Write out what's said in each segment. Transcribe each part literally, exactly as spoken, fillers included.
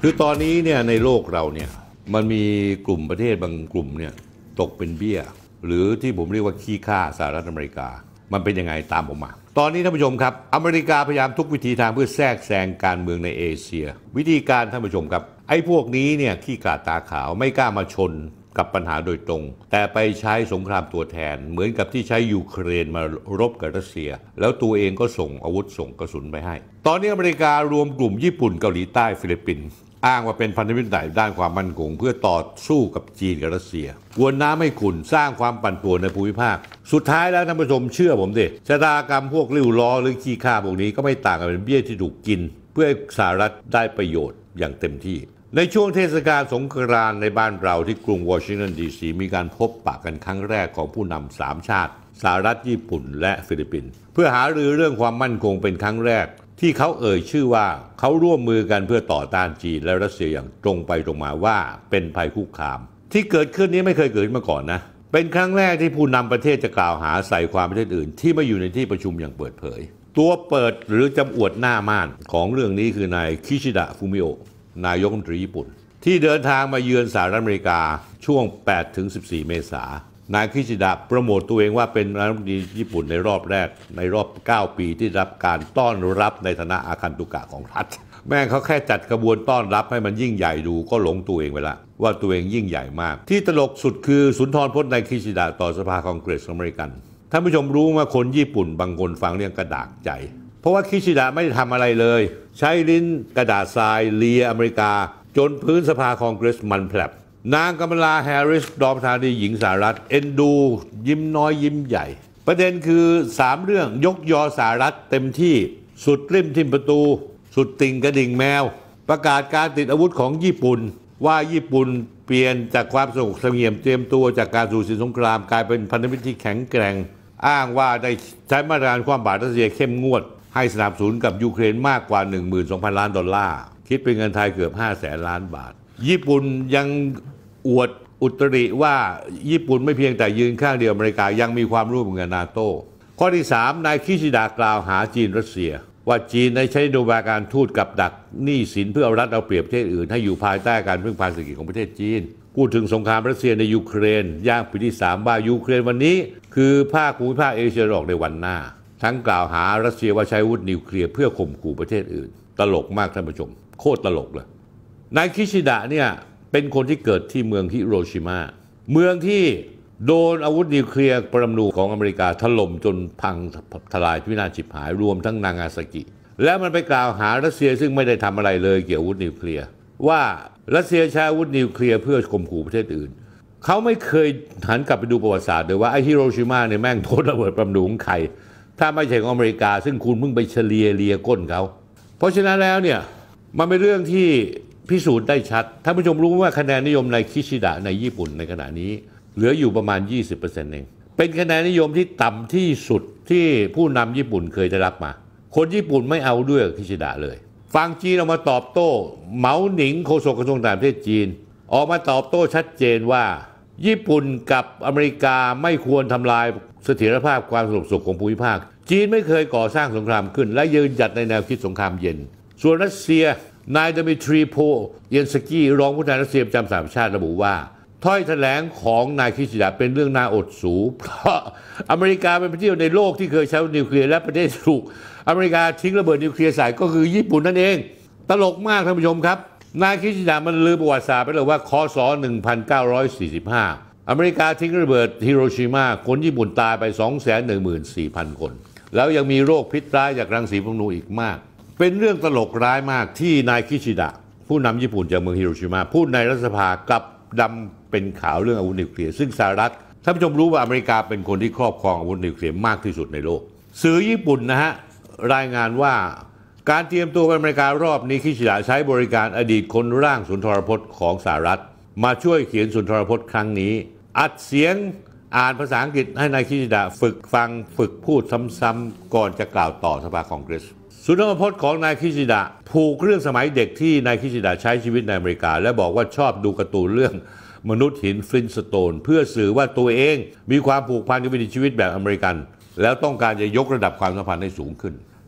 คือตอนนี้เนี่ยในโลกเราเนี่ยมันมีกลุ่มประเทศบางกลุ่มเนี่ยตกเป็นเบี้ยหรือที่ผมเรียกว่าขี้ข้าสหรัฐอเมริกามันเป็นยังไงตามผมมาตอนนี้ท่านผู้ชมครับอเมริกาพยายามทุกวิธีทางเพื่อแทรกแซงการเมืองในเอเชียวิธีการท่านผู้ชมครับไอ้พวกนี้เนี่ยขี้กาตาขาวไม่กล้ามาชนกับปัญหาโดยตรงแต่ไปใช้สงครามตัวแทนเหมือนกับที่ใช้ยูเครนมารบกับรัสเซียแล้วตัวเองก็ส่งอาวุธส่งกระสุนไปให้ตอนนี้อเมริการวมกลุ่มญี่ปุ่นเกาหลีใต้ฟิลิปปินส์อ้างว่าเป็นพันธมิตรใหญ่ด้านความมั่นคงเพื่อต่อสู้กับจีนกับรัสเซียกวนน้ำให้ขุ่นสร้างความปั่นป่วนในภูมิภาคสุดท้ายแล้วท่านผู้ชมเชื่อผมดิชะตากรรมพวกริ้วล้อหรือขี้ข้าพวกนี้ก็ไม่ต่างกันเป็นเบี้ยที่ถูกกินเพื่อให้สหรัฐได้ประโยชน์อย่างเต็มที่ในช่วงเทศกาลสงกรานต์ในบ้านเราที่กรุงวอชิงตันดีซีมีการพบปะกันครั้งแรกของผู้นำสามชาติสหรัฐญี่ปุ่นและฟิลิปปินส์เพื่อหารือเรื่องความมั่นคงเป็นครั้งแรกที่เขาเอ่ยชื่อว่าเขาร่วมมือกันเพื่อต่อต้านจีนและรัสเซียอย่างตรงไปตรงมาว่าเป็นภัยคุกคามที่เกิดขึ้นนี้ไม่เคยเกิดมาก่อนนะเป็นครั้งแรกที่ผู้นำประเทศจะกล่าวหาใส่ความประเทศอื่นที่ไม่อยู่ในที่ประชุมอย่างเปิดเผยตัวเปิดหรือจำอวดหน้าม่านของเรื่องนี้คือนายคิชิดะฟูมิโอะนายกรัฐมนตรีญี่ปุ่นที่เดินทางมาเยือนสหรัฐอเมริกาช่วง แปดถึงสิบสี่ เมษายนนายคิชิดะโปรโมตตัวเองว่าเป็นนายกรัฐมนตรีญี่ปุ่นในรอบแรกในรอบเก้าปีที่รับการต้อนรับในฐานะอาคันตุกะของรัฐแม่งเขาแค่จัดกระบวนต้อนรับให้มันยิ่งใหญ่ดูก็หลงตัวเองไปละว่าตัวเองยิ่งใหญ่มากที่ตลกสุดคือสุนทรพจน์นายคิชิดะต่อสภาคองเกรสอเมริกันท่านผู้ชมรู้ว่าคนญี่ปุ่นบางคนฟังเรื่องกระดากใจเพราะว่าคิชิดะไม่ได้ทำอะไรเลยใช้ลิ้นกระดาษทรายเลียอเมริกาจนพื้นสภาคองเกรสมันแผลบนางกำมลาแฮร์ริสรองประธานาธิบดีหญิงสหรัฐเอ็นดูยิ้มน้อยยิ้มใหญ่ประเด็นคือสามเรื่องยกยอสหรัฐเต็มที่สุดริมทิ่มประตูสุดติ่งกระดิ่งแมวประกาศการติดอาวุธของญี่ปุ่นว่าญี่ปุ่นเปลี่ยนจากความสงบเสงี่ยมเตรียมตัวจากการสู่ศึกสงครามกลายเป็นพันธมิตรที่แข็งแกร่งอ้างว่าได้ใช้มาตรการความบาดรัสเซียเข้มงวดให้สนับสนุนกับยูเครนมากกว่า หนึ่งหมื่นสองพัน ล้านดอลลาร์คิดเป็นเงินไทยเกือบห้าแสนล้านบาทญี่ปุ่นยังอวดอุตริว่าญี่ปุ่นไม่เพียงแต่ยืนข้างเดียวอเมริกายังมีความร่วมมือกับนาโต้ข้อที่สามนายคิชิดะกล่าวหาจีนรัสเซียว่าจีนได้ใช้นโยบายการทูตกับดักหนี้สินเพื่อเอารัดเอาเปรียบประเทศอื่นให้อยู่ภายใต้การพึ่งพาเศรษฐกิจของประเทศจีนพูดถึงสงครามรัสเซียในยูเครนย่างปีที่สามว่ายูเครนวันนี้คือภาคภูมิภาคเอเชียตะวันออกในวันหน้าทั้งกล่าวหารัสเซียว่าใช้อาวุธนิวเคลียร์เพื่อข่มขู่ประเทศอื่นตลกมากท่านผู้ชมโคตรตลกเลยนายคิชิดะเนี่ยเป็นคนที่เกิดที่เมืองฮิโรชิมาเมืองที่โดนอาวุธนิวเคลียร์ปรมาณูของอเมริกาถล่มจนพังทลายพินาศฉิบหายรวมทั้งนางาซากิแล้วมันไปกล่าวหารัสเซียซึ่งไม่ได้ทำอะไรเลยเกี่ยวกับอาวุธนิวเคลียร์ว่ารัสเซียใช้อาวุธนิวเคลียร์เพื่อข่มขู่ประเทศอื่นเขาไม่เคยหันกลับไปดูประวัติศาสตร์เลยว่าไอ้ฮิโรชิมาเนี่ยแม่งโดนระเบิดปรมาณูของใครถ้าไม่ใช่ของอเมริกาซึ่งคุณเพิ่งไปเฉลียเลียก้นเขาเพราะฉะนั้นแล้วเนี่ยมันเป็นเรื่องที่พิสูจน์ได้ชัดท่านผู้ชมรู้ว่าคะแนนนิยมในคิชิดะในญี่ปุ่นในขณะนี้เหลืออยู่ประมาณ ยี่สิบเปอร์เซ็นต์ เองเป็นคะแนนนิยมที่ต่ำที่สุดที่ผู้นำญี่ปุ่นเคยได้รับมาคนญี่ปุ่นไม่เอาด้วยคิชิดะเลยฝั่งจีนออกมาตอบโต้เหมาหนิงโฆษกกระทรวงต่างประเทศจีนออกมาตอบโต้ชัดเจนว่าญี่ปุ่นกับอเมริกาไม่ควรทำลายเสถียรภาพความสงบสุขของภูมิภาคจีนไม่เคยก่อสร้างสงครามขึ้นและยืนหยัดในแนวคิดสงครามเย็นส่วนรัสเซียนายดมิทรีโพเยนสกี้รองผู้แทนรัสเซียประจำสหประชาชาติระบุว่าถ้อยแถลงของนายคิชิดะเป็นเรื่องน่าอดสูเพราะอเมริกาเป็นประเทศในโลกที่เคยใช้นิวเคลียร์และประเทศถูกอเมริกาทิ้งระเบิดนิวเคลียร์ใส่ก็คือญี่ปุ่นนั่นเองตลกมากท่านผู้ชมครับนายคิชิดะมันลืมประวัติศาสตร์ไปเลยว่าคศหนึ่งพันเก้าร้อยสี่สิบห้าอเมริกาทิ้งระเบิดฮิโรชิมาคนญี่ปุ่นตายไป สองแสนหนึ่งหมื่นสี่พัน คนแล้วยังมีโรคพิษร้ายจากรังสีปรมาณูอีกมากเป็นเรื่องตลกร้ายมากที่นายคิชิดะผู้นำญี่ปุ่นจากเมืองฮิโรชิมาพูดในรัฐสภากลับดำเป็นข่าวเรื่องอาวุธนิวเคลียร์ซึ่งสหรัฐท่านผู้ชมรู้ว่าอเมริกาเป็นคนที่ครอบครองอาวุธนิวเคลียร์มากที่สุดในโลกสื่อญี่ปุ่นนะฮะรายงานว่าการเตรียมตัวของอเมริการอบนี้คิชิดะใช้บริการอดีตคนร่างสุนทรพจน์ของสหรัฐมาช่วยเขียนสุนทรพจน์ครั้งนี้อัดเสียงอ่านภาษาอังกฤษให้นายคิชิดะฝึกฟังฝึกพูดซ้ำๆก่อนจะกล่าวต่อสภาคองเกรสสุนทรพจน์ของนายคิชิดะผูกเรื่องสมัยเด็กที่นายคิชิดะใช้ชีวิตในอเมริกาและบอกว่าชอบดูการ์ตูนเรื่องมนุษย์หินฟลินสโตนเพื่อสื่อว่าตัวเองมีความผูกพันกับวิถีชีวิตแบบอเมริกันแล้วต้องการจะยกระดับความสัมพันธ์ให้สูงขึ้น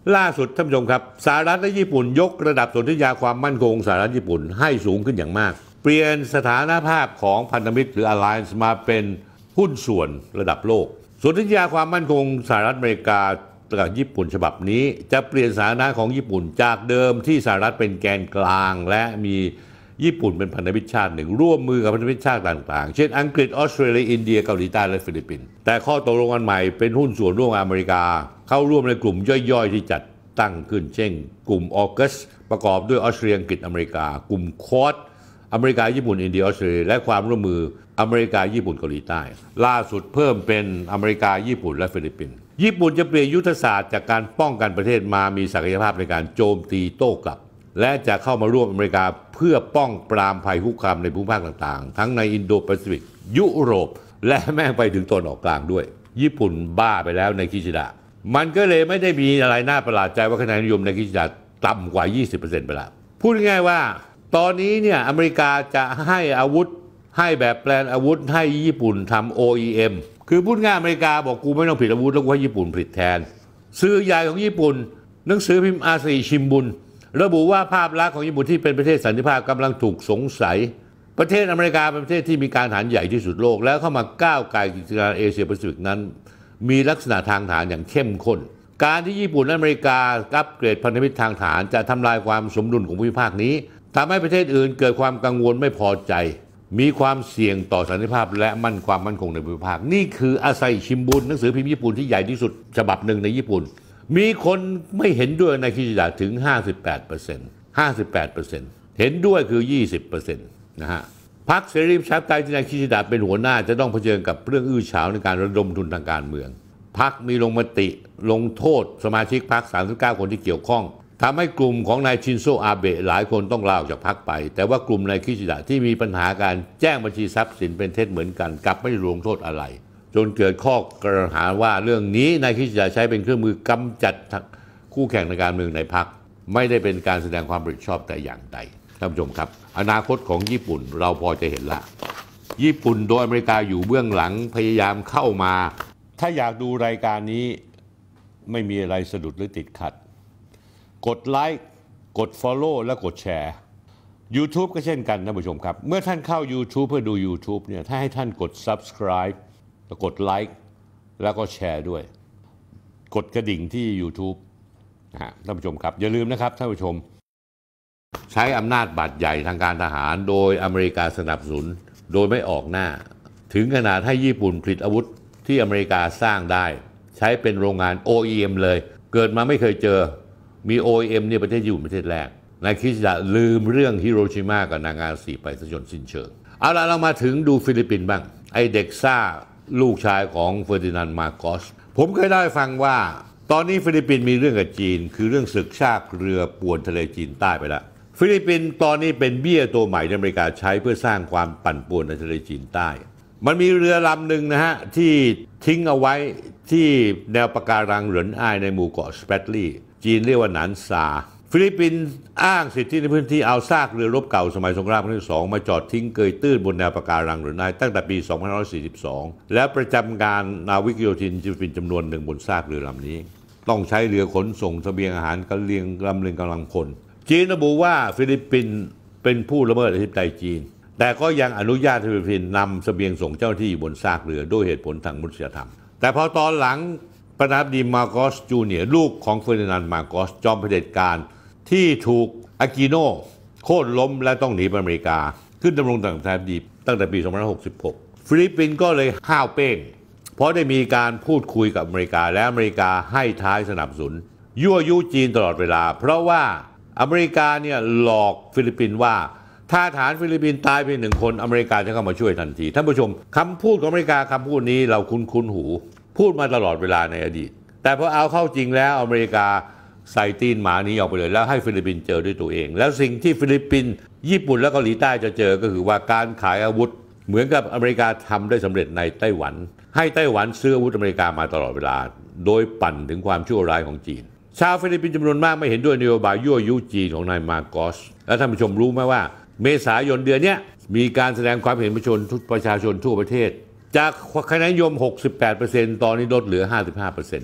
ล่าสุดท่านผู้ชมครับสหรัฐและญี่ปุ่นยกระดับสนธิญาความมั่นคงสหรัฐญี่ปุ่นให้สูงขึ้นอย่างมากเปลี่ยนสถานภาพของพันธมิตรหรือ Alliance มาเป็นหุ้นส่วนระดับโลกสนธิญาความมั่นคงสหรัฐอเมริกากับญี่ปุ่นฉบับนี้จะเปลี่ยนสถานะของญี่ปุ่นจากเดิมที่สหรัฐเป็นแกนกลางและมีญี่ปุ่นเป็นพันธมิตรชาติหนึ่งร่วมมือกับพันธมิตรชาติต่างๆเช่นอังกฤษออสเตรเลียอินเดียเกาหลีใต้และฟิลิปปินส์แต่ข้อตกลงกันใหม่เป็นหุ้นส่วนร่วมอเมริกาเข้าร่วมในกลุ่มย่อยๆที่จัดตั้งขึ้นเช่นกลุ่มออกัสประกอบด้วยออสเตรเลียอังกฤษอเมริกากลุ่มคอร์ดอเมริกาญี่ปุ่นอินเดียออสเตรเลียและความร่วมมืออเมริกาญี่ปุ่นเกาหลีใต้ล่าสุดเพิ่มเป็นอเมริกาญี่ปุ่นและฟิลิปปินส์ญี่ปุ่นจะเปลี่ยนยุทธศาสตร์จากการป้องกันประเทศมามีศักยภาพในการโจมตีโต้กลับและจะเข้ามาร่วมอเมริกาเพื่อป้องปรามภัยคุกคามในภูมิภาคต่างๆทั้งในอินโดแปซิฟิกยุโรปและแม่งไปถึงตะวันออกกลางด้วยญี่ปุ่นบ้าไปแล้วในคิชิดะมันก็เลยไม่ได้มีอะไรน่าประหลาดใจว่าคะแนนนิยมในคิชิดะต่ำกว่า ยี่สิบเปอร์เซ็นต์ ไปแล้วพูดง่ายๆว่าตอนนี้เนี่ยอเมริกาจะให้อาวุธให้แบบแปลนอาวุธให้ญี่ปุ่นทำ โอ อี เอ็ม คือพูดง่ายอเมริกาบอกกูไม่ต้องผลิตอาวุธแล้วกูให้ญี่ปุ่นผลิตแทนสื่อใหญ่ของญี่ปุ่นหนังสือพิมพ์อาซาฮิชิมบุนระบุว่าภาพลักษณ์ของญี่ปุ่นที่เป็นประเทศสันติภาพกำลังถูกสงสัยประเทศอเมริกาเป็นประเทศที่มีการทหารใหญ่ที่สุดโลกแล้วเข้ามาก้าวไกลกิจการเอเชียแปซิฟิกนั้นมีลักษณะทางทหารอย่างเข้มข้นการที่ญี่ปุ่นและอเมริกาอัปเกรดพันธมิตรทางทหารจะทำลายความสมดุลของภูมิภาคนี้ทำให้ประเทศอื่นเกิดความกังวลไม่พอใจมีความเสี่ยงต่อสันติภาพและมั่นความมั่นคงในภูมิภาคนี่คืออาซาฮิชิมบุนหนังสือพิมพ์ญี่ปุ่นที่ใหญ่ที่สุดฉบับหนึ่งในญี่ปุ่นมีคนไม่เห็นด้วยในคิชิดะถึง ห้าสิบแปดเปอร์เซ็นต์ ห้าสิบแปดเปอร์เซ็นต์ เห็นด้วยคือ ยี่สิบเปอร์เซ็นต์ นะฮะพรรคเสรีประชาธิปไตยที่นายคิชิดะเป็นหัวหน้าจะต้องเผชิญกับเรื่องอื้อฉาวในการระดมทุนทางการเมืองพรรคมีลงมติลงโทษสมาชิกพรรคสามสิบเก้าคนที่เกี่ยวข้องทำให้กลุ่มของนายชินโซอาเบะหลายคนต้องลาออกจากพรรคไปแต่ว่ากลุ่มนายคิชิดะที่มีปัญหาการแจ้งบัญชีทรัพย์สินเป็นเท็จเหมือนกันกลับไม่ได้ลงโทษอะไรจนเกิดข้อกล่าวหาว่าเรื่องนี้นายคิชิดะใช้เป็นเครื่องมือกำจัดคู่แข่งในการเมืองในพรรคไม่ได้เป็นการแสดงความรับผิดชอบแต่อย่างใดท่านผู้ชมครับอนาคตของญี่ปุ่นเราพอจะเห็นละญี่ปุ่นโดยอเมริกาอยู่เบื้องหลังพยายามเข้ามาถ้าอยากดูรายการนี้ไม่มีอะไรสะดุดหรือติดขัดกดไลค์กด Follow และกดแชร์ YouTube ก็เช่นกันท่านผู้ชมครับเมื่อท่านเข้า YouTube เพื่อดู YouTube เนี่ยถ้าให้ท่านกด Subscribe แล้วกดไลค์แล้วก็แชร์ด้วยกดกระดิ่งที่ YouTube นะฮะท่านผู้ชมครับอย่าลืมนะครับท่านผู้ชมใช้อำนาจบาดใหญ่ทางการทหารโดยอเมริกาสนับสนุนโดยไม่ออกหน้าถึงขนาดให้ญี่ปุ่นผลิตอาวุธที่อเมริกาสร้างได้ใช้เป็นโรงงาน โอ อี เอ็ม เลยเกิดมาไม่เคยเจอมี โอ อี เอ็ม เนี่ยประเทศญี่ปุ่นประเทศแรกนายคิชิดะลืมเรื่องฮิโรชิมากับนางาซากิไปซะจนสิ้นเชิงเอาล่ะเรามาถึงดูฟิลิปปินส์บ้างไอเด็กซ่าลูกชายของเฟอร์ดินานด์มาโกสผมเคยได้ฟังว่าตอนนี้ฟิลิปปินส์มีเรื่องกับจีนคือเรื่องศึกชาติเรือป่วนทะเลจีนใต้ไปแล้วฟิลิปปินส์ตอนนี้เป็นเบี้ยตัวใหม่ที่อเมริกาใช้เพื่อสร้างความปั่นป่วนในทะเลจีนใต้มันมีเรือลำหนึ่งนะฮะที่ทิ้งเอาไว้ที่แนวปะการังเหรินอ้ายในหมู่เกาะสเปตลีจีนเรียกว่าหนานซาฟิลิปปินส์อ้างสิทธิในพื้นที่เอาซากเรือรบเก่าสมัยสงครามครั้งที่สองมาจอดทิ้งเกยตื้นบนแนวปะการังเหรินอ้ายตั้งแต่ปี สองพันห้าร้อยสี่สิบสอง และประจำการนาวิกโยธินฟิลิปปินส์จำนวนหนึ่งบนซากเรือลำนี้ต้องใช้เรือขนส่งเสบียงอาหารกำลังลำเลียงกำลังพลจีนระบุว่าฟิลิปปินส์เป็นผู้ละเมิดอธิปไตยจีนแต่ก็ยังอนุญาตให้ฟิลิปปินส์นำเสบียงส่งเจ้าหน้าที่บนซากเรือด้วยเหตุผลทางมนุษยธรรมแต่พอตอนหลังประธานาธิบดีมาโกสจูเนียร์ลูกของเฟอร์ดินานด์มาโกสจอมเผด็จการที่ถูกอากิโนโค่นล้มและต้องหนีไปอเมริกาขึ้นดำรงตำแหน่งประธานาธิบดีตั้งแต่ปี สองพันห้าร้อยหกสิบหก ฟิลิปปินส์ก็เลยห้าวเป้งเพราะได้มีการพูดคุยกับอเมริกาและอเมริกาให้ท้ายสนับสนุนยั่วยุจีนตลอดเวลาเพราะว่าอเมริกาเนี่ยหลอกฟิลิปปินส์ว่าถ้าฐานฟิลิปปินส์ตายไปหนึ่งคนอเมริกาจะเข้ามาช่วยทันทีท่านผู้ชมคำพูดของอเมริกาคำพูดนี้เราคุ้นๆหูพูดมาตลอดเวลาในอดีตแต่พอเอาเข้าจริงแล้วอเมริกาใส่ตีนหมานี้ออกไปเลยแล้วให้ฟิลิปปินส์เจอด้วยตัวเองแล้วสิ่งที่ฟิลิปปินส์ญี่ปุ่นและเกาหลีใต้จะเจอก็คือว่าการขายอาวุธเหมือนกับอเมริกาทำได้สำเร็จในไต้หวันให้ไต้หวันซื้ออาวุธอเมริกามาตลอดเวลาโดยปั่นถึงความชั่วร้ายของจีนชาวฟิลิปปินส์จำนวนมากไม่เห็นด้วยนโยบายยั่วยุจีนของนายมาโกสและท่านผู้ชมรู้ไหมว่าเมษายนเดือนนี้มีการแสดงความเห็นประชาชนประชาชนทั่วประเทศจากคะแนนนิยม หกสิบแปดเปอร์เซ็นต์ ตอนนี้ลดเหลือ ห้าสิบห้าเปอร์เซ็นต์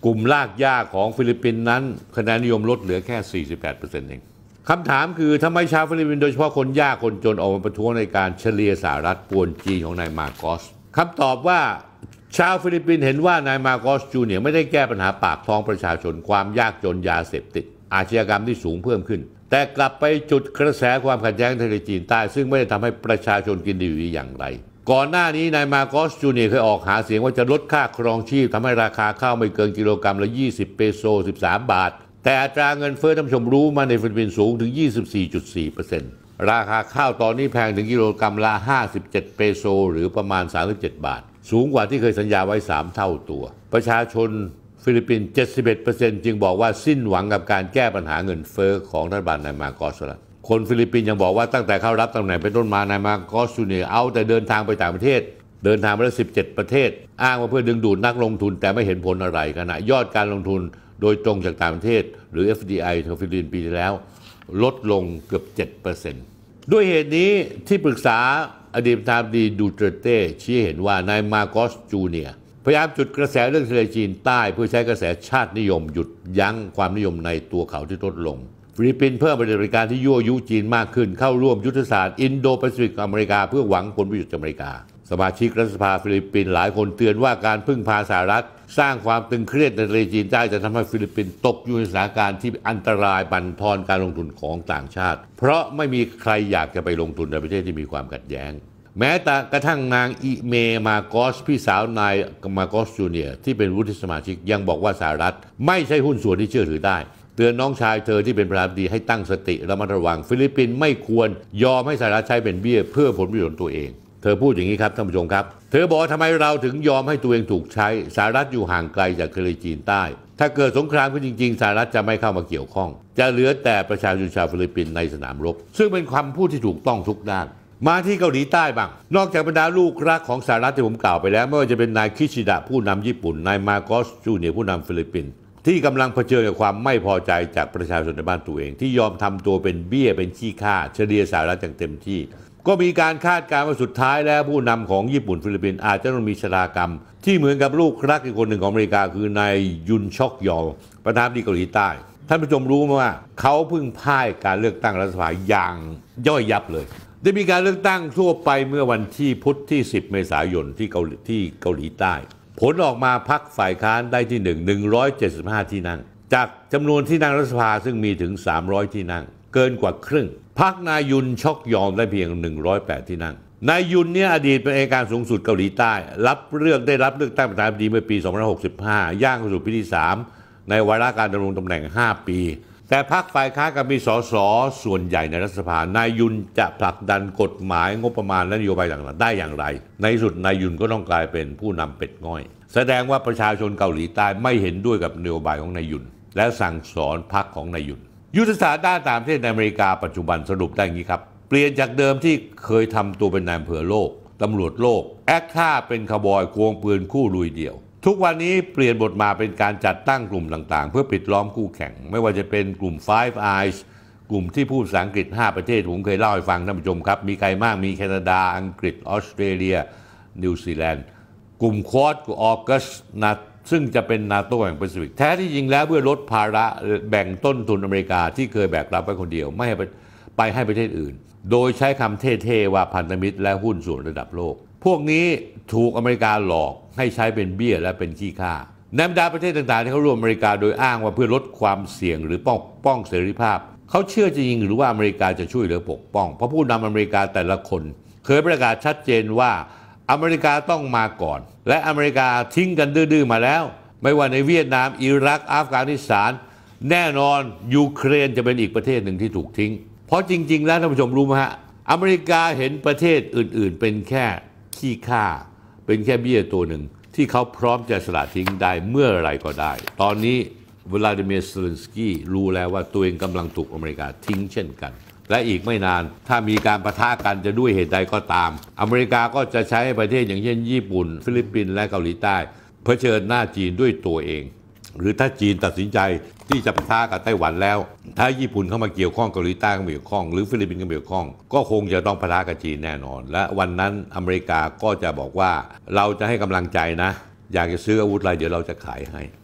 กลุ่มลากหญ้าของฟิลิปปินส์นั้นคะแนนนิยมลดเหลือแค่ สี่สิบแปดเปอร์เซ็นต์ เองคำถามคือทำไมชาวฟิลิปปินส์โดยเฉพาะคนยากคนจนออกมาประท้วงในการเฉลี่ยสหรัฐปวนจีนของนายมาโกสคำตอบว่าชาวฟิลิปปินส์เห็นว่านายมาโกสจูเนียร์ไม่ได้แก้ปัญหาปากท้องประชาชนความยากจนยาเสพติดอาชญากรรมที่สูงเพิ่มขึ้นแต่กลับไปจุดกระแสความขัดแย้งทะเลจีนใต้ซึ่งไม่ได้ทำให้ประชาชนกินดีอยู่อย่างไรก่อนหน้านี้นายมาโกสจูเนียร์เคยออกหาเสียงว่าจะลดค่าครองชีพทำให้ราคาข้าวไม่เกินกิโลกรัมละยี่สิบเปโซสิบสามบาทแต่อัตราเงินเฟ้อท่านผู้ชมรู้มาในฟิลิปปินส์สูงถึง ยี่สิบสี่จุดสี่เปอร์เซ็นต์ ราคาข้าวตอนนี้แพงถึงกิโลกรัมละห้าสิบเจ็ดเปโซหรือประมาณสามสิบเจ็ดบาทสูงกว่าที่เคยสัญญาไว้สามเท่าตัวประชาชนฟิลิปปินส์ เจ็ดสิบเอ็ดเปอร์เซ็นต์ จึงบอกว่าสิ้นหวังกับการแก้ปัญหาเงินเฟ้อของรัฐบาลนายมาโกสแล้วคนฟิลิปปินส์ยังบอกว่าตั้งแต่เข้ารับตำแหน่งเป็นต้นมานายมาโกสจูเนียร์เอาแต่เดินทางไปต่างประเทศเดินทางไปแล้วสิบเจ็ดประเทศอ้างว่าเพื่อดึงดูดนักลงทุนแต่ไม่เห็นผลอะไรขณะยอดการลงทุนโดยตรงจากต่างประเทศหรือ เอฟ ดี ไอ ของฟิลิปปินส์ปีที่แล้วลดลงเกือบ เจ็ดเปอร์เซ็นต์ ด้วยเหตุนี้ที่ปรึกษาอดีตประธานาธิบดีดูเตอร์เต้ชี้เห็นว่านายมาโกสจูเนียร์พยายามจุดกระแสเรื่องทะเลจีนใต้เพื่อใช้กระแสชาตินิยมหยุดยั้งความนิยมในตัวเขาที่ลดลงฟิลิปปินส์เพิ่มปฏิบัติการที่ยั่วยุจีนมากขึ้นเข้าร่วมยุทธศาสตร์อินโดแปซิฟิกอเมริกาเพื่อหวังผลประโยชน์จากอเมริกาสมาชิกรัฐสภาฟิลิปปินส์หลายคนเตือนว่าการพึ่งพาสหรัฐสร้างความตึงเครียดในทะเลจีนใต้จะทำให้ฟิลิปปินส์ตกอยู่ในสถานการณ์ที่อันตรายบั่นทอนการลงทุนของต่างชาติเพราะไม่มีใครอยากจะไปลงทุนในประเทศที่มีความขัดแย้งแม้แต่กระทั่งนางอิเมมาโกสพี่สาวนายมาโกสจูเนียร์ที่เป็นวุฒิสมาชิกยังบอกว่าสหรัฐไม่ใช่หุ้นส่วนที่เชื่อถือได้เตือนน้องชายเธอที่เป็นประธานาธิบดีให้ตั้งสติระมัดระวังฟิลิปปินส์ไม่ควรยอมให้สหรัฐใช้เป็นเบี้ยเพื่อผลประโยชน์ตัวเองเธอพูดอย่างนี้ครับท่านผู้ชมครับเธอบอกทำไมเราถึงยอมให้ตัวเองถูกใช้สหรัฐอยู่ห่างไกลจากทะเลจีนใต้ถ้าเกิดสงครามขึ้นจริงๆสหรัฐจะไม่เข้ามาเกี่ยวข้องจะเหลือแต่ประชาชนชาวฟิลิปปินส์ในสนามรบซึ่งเป็นคำพูดที่ถูกต้องทุกด้านมาที่เกาหลีใต้บ้างนอกจากบรรดาลูกรักของสหรัฐที่ผมกล่าวไปแล้วไม่ว่าจะเป็นนายคิชิดะผู้นำญี่ปุ่นนายมาโกสจูเนียร์ผู้นำฟิลิปปินส์ที่กำลังเผชิญกับความไม่พอใจจากประชาชนในบ้านตัวเองที่ยอมทำตัวเป็นเบี้ยเป็นขี้ข้าเฉลี่ยสหรัฐอย่างเต็มที่ก็มีการคาดการณ์ว่าสุดท้ายแล้วผู้นำของญี่ปุ่นฟิลิปปินส์อาจจะต้องมีชะตากรรมที่เหมือนกับลูกรักอีกคนหนึ่งของอเมริกาคือนายยุนชอกยอลประธานาธิบดีเกาหลีใต้ท่านผู้ชมรู้ไหมว่าเขาเพิ่งพ่ายการเลือกตั้งรัฐสภาอย่างย่อยยับเลยได้มีการเลือกตั้งทั่วไปเมื่อวันที่พุธที่สิบเมษายนที่เกาหลีที่เกาหลีใต้ผลออกมาพรรคฝ่ายค้านได้ที่หนึ่ง หนึ่งร้อยเจ็ดสิบห้าที่นั่งจากจำนวนที่นั่งรัฐสภาซึ่งมีถึงสามร้อยที่นั่งเกินกว่าครึ่งพรรคนายยุนชอกยอมได้เพียงหนึ่งร้อยแปดที่นั่งนายยุนเนี่ยอดีตเป็นอัยการสูงสุดเกาหลีใต้รับเลือกได้รับเลือกตั้งประธานาธิบดีเมื่อปีสองพันห้าร้อยหกสิบห้าย่างเข้าสู่ปีที่สามในวาระการดำรงตำแหน่งห้าปีแต่พรรคฝ่ายค้านกับมีสสส่วนใหญ่ในรัฐสภานายยุนจะผลักดันกฎหมายงบประมาณและนโยบายต่างๆได้อย่างไรในที่สุดนายยุนก็ต้องกลายเป็นผู้นำเป็ดง่อยแสดงว่าประชาชนเกาหลีใต้ไม่เห็นด้วยกับนโยบายของนายยุนและสั่งสอนพรรคของนายยุนยุทธศาสตร์ด้านต่างประเทศในอเมริกาปัจจุบันสรุปได้อย่างนี้ครับเปลี่ยนจากเดิมที่เคยทำตัวเป็นนายอำเภอโลกตำรวจโลกแอคท่าเป็นขบอยควงปืนคู่ลุยเดี่ยวทุกวันนี้เปลี่ยนบทมาเป็นการจัดตั้งกลุ่มต่างๆเพื่อปิดล้อมคู่แข่งไม่ว่าจะเป็นกลุ่ม Five Eyes กลุ่มที่พูดภาษาอังกฤษห้าประเทศผมเคยเล่าให้ฟังท่านผู้ชมครับมีใครมากมีแคนาดาอังกฤษออสเตรเลียนิวซีแลนด์กลุ่มควอดกับออกัสนะซึ่งจะเป็นนาโต้แห่งแปซิฟิกแท้ที่จริงแล้วเพื่อลดภาระแบ่งต้นทุนอเมริกาที่เคยแบกรับไว้คนเดียวไม่ให้ไปให้ประเทศอื่นโดยใช้คำเท่ๆว่าพันธมิตรและหุ้นส่วนระดับโลกพวกนี้ถูกอเมริกาหลอกให้ใช้เป็นเบี้ยและเป็นขี้ข้าในบรรดาประเทศต่างๆที่เขาร่วมอเมริกาโดยอ้างว่าเพื่อลดความเสี่ยงหรือป้องป้องเสรีภาพเขาเชื่อจริงหรือว่าอเมริกาจะช่วยเหลือปกป้องเพราะผู้นำอเมริกาแต่ละคนเคยประกาศชัดเจนว่าอเมริกาต้องมาก่อนและอเมริกาทิ้งกันดื้อๆมาแล้วไม่ว่าในเวียดนามอิรักอัฟกานิสถานแน่นอนยูเครนจะเป็นอีกประเทศหนึ่งที่ถูกทิ้งเพราะจริงๆแล้วท่านผู้ชมรู้ไหมฮะอเมริกาเห็นประเทศอื่นๆเป็นแค่ขี้ข้าเป็นแค่เบี้ยตัวหนึ่งที่เขาพร้อมจะสละทิ้งได้เมื่อไรก็ได้ตอนนี้วลาดิเมียร์ เซเลนสกี้รู้แล้วว่าตัวเองกำลังถูกอเมริกาทิ้งเช่นกันและอีกไม่นานถ้ามีการปะทะกันจะด้วยเหตุใดก็ตามอเมริกาก็จะใช้ประเทศอย่างเช่นญี่ปุ่นฟิลิปปินส์และเกาหลีใต้เผชิญหน้าจีนด้วยตัวเองหรือถ้าจีนตัดสินใจที่จะปะทะกับไต้หวันแล้วถ้าญี่ปุ่นเข้ามาเกี่ยวข้องเกาหลีใต้เข้ามาเกี่ยวข้องหรือฟิลิปปินส์เข้ามาเกี่ยวข้องก็คงจะต้องปะทะกับจีนแน่นอนและวันนั้นอเมริกาก็จะบอกว่าเราจะให้กำลังใจนะอยากจะซื้ออาวุธอะไรเดี๋ยวเราจะขายให้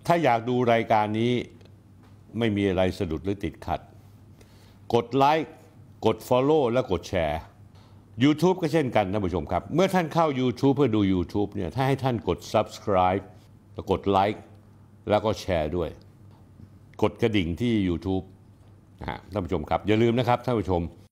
ถ้าอยากดูรายการนี้ไม่มีอะไรสะดุดหรือติดขัดกดไลค์กด Follow และกดแชร์ YouTube ก็เช่นกันท่านผู้ชมครับเมื่อท่านเข้า YouTube เพื่อดู YouTube เนี่ยถ้าให้ท่านกด Subscribe แล้วกดไลค์แล้วก็แชร์ด้วยกดกระดิ่งที่ YouTube นะฮะท่านผู้ชมครับอย่าลืมนะครับท่านผู้ชม